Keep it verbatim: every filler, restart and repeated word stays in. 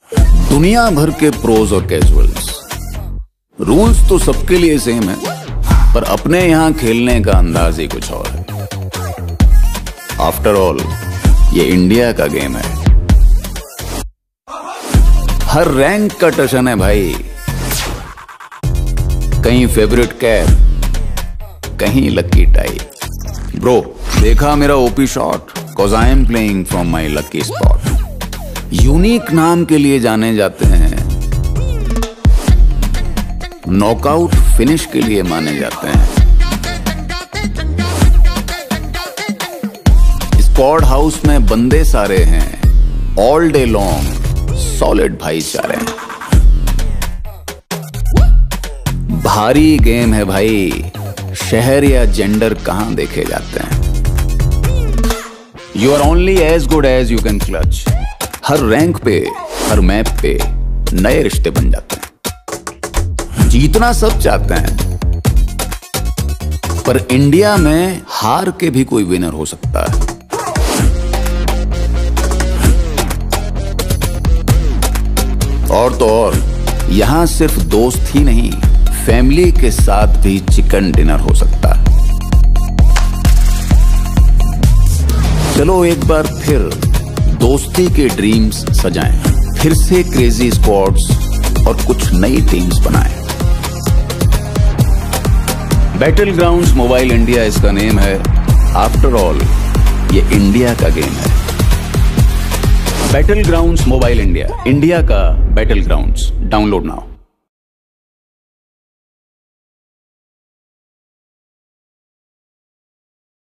दुनिया भर के प्रोज और कैजुअल्स, रूल्स तो सबके लिए सेम है, पर अपने यहां खेलने का अंदाज ही कुछ और है। आफ्टर ऑल ये इंडिया का गेम है, हर रैंक का टशन है भाई। कहीं फेवरेट कैप, कहीं लकी टाई। ब्रो, देखा मेरा OP shot? Cause I am playing from my lucky spot. Unique नाम के लिए जाने जाते हैं, नॉकआउट फिनिश के लिए माने जाते हैं। स्क्वाड हाउस में बंदे सारे हैं, ऑल डे लॉन्ग सॉलिड भाईचारे। भारी गेम है भाई, शहर या जेंडर कहां देखे जाते हैं। You are only as good as you can clutch. हर रैंक पे, हर मैप पे नए रिश्ते बन जाते हैं। जीतना सब चाहते हैं, पर इंडिया में हार के भी कोई विनर हो सकता है। और तो और यहां सिर्फ दोस्त ही नहीं, फैमिली के साथ भी चिकन डिनर हो सकता है। चलो एक बार फिर दोस्ती के ड्रीम्स सजाएं, फिर से क्रेजी स्क्वाड्स और कुछ नई टीम्स बनाएं। बैटल ग्राउंड्स मोबाइल इंडिया इसका नेम है। आफ्टर ऑल ये इंडिया का गेम है। Battle grounds mobile India, India का बैटल ग्राउंड्स। Download now.